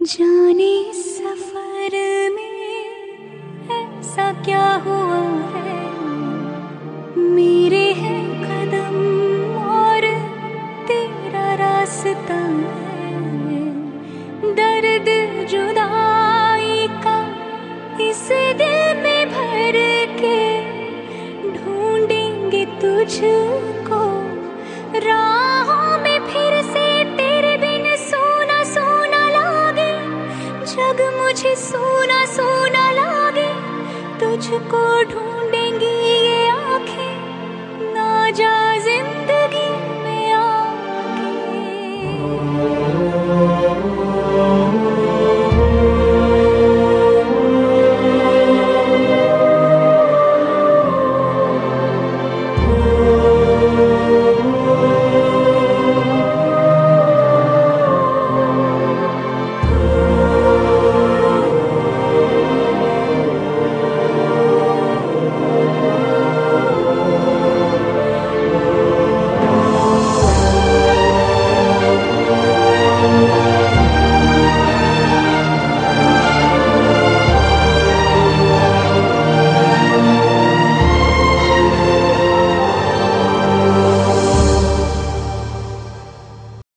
जाने इस सफर में ऐसा क्या हुआ है, मेरे हैं कदम और तेरा रास्ता है। दर्द जुदाई का इस दिल में भर के ढूंढेंगे तुझको राहों में फिर से। तेरे बिन सोना सोना लागे, जग मुझे सोना सोना लागे। तुझको ढूंढेंगी ये आँखें ना जा